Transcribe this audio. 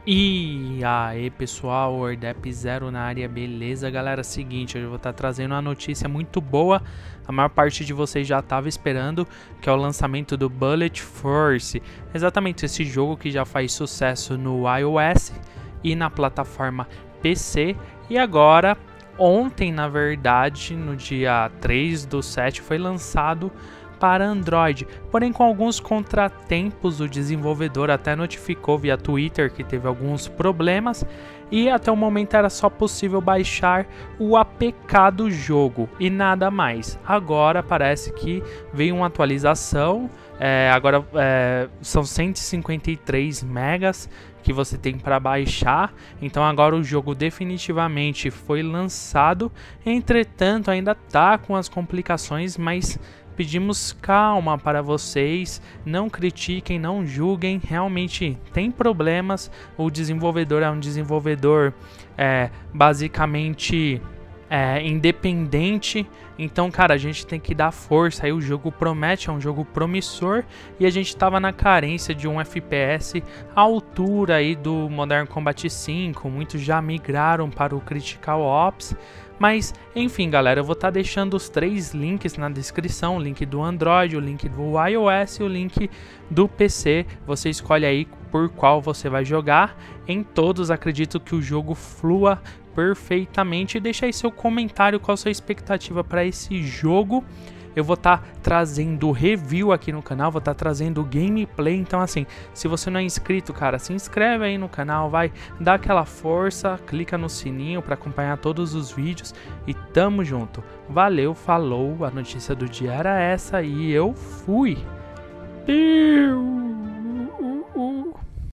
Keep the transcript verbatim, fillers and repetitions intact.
E aí pessoal, Wordap Zero na área, beleza galera? Seguinte, hoje eu vou estar trazendo uma notícia muito boa. A maior parte de vocês já estava esperando, que é o lançamento do Bullet Force. Exatamente esse jogo que já faz sucesso no iOS e na plataforma P C. E agora, ontem na verdade, no dia três do sete, foi lançado para Android, porém com alguns contratempos. O desenvolvedor até notificou via Twitter que teve alguns problemas e até o momento era só possível baixar o A P K do jogo e nada mais. Agora parece que veio uma atualização, é, agora é, são cento e cinquenta e três megas que você tem para baixar, então agora o jogo definitivamente foi lançado. Entretanto, ainda tá com as complicações, mas pedimos calma para vocês, não critiquem, não julguem, realmente tem problemas. O desenvolvedor é um desenvolvedor é, basicamente é, independente, então cara, a gente tem que dar força. Aí o jogo promete, é um jogo promissor e a gente tava na carência de um F P S à altura aí do Modern Combat cinco, muitos já migraram para o Critical Ops. Mas, enfim, galera, eu vou estar deixando os três links na descrição, o link do Android, o link do iOS e o link do P C. Você escolhe aí por qual você vai jogar. Em todos, acredito que o jogo flua perfeitamente. Deixa aí seu comentário, qual a sua expectativa para esse jogo. Eu vou estar trazendo review aqui no canal, vou estar trazendo gameplay. Então assim, se você não é inscrito, cara, se inscreve aí no canal, vai dar aquela força, clica no sininho para acompanhar todos os vídeos e tamo junto. Valeu, falou, a notícia do dia era essa e eu fui. Piu!